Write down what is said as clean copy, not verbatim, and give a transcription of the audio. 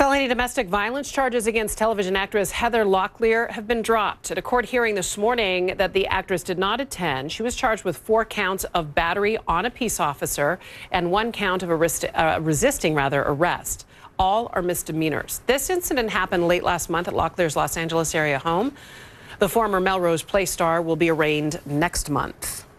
Felony domestic violence charges against television actress Heather Locklear have been dropped. At a court hearing this morning that the actress did not attend, she was charged with 4 counts of battery on a peace officer and 1 count of resisting arrest. All are misdemeanors. This incident happened late last month at Locklear's Los Angeles area home. The former Melrose Place star will be arraigned next month.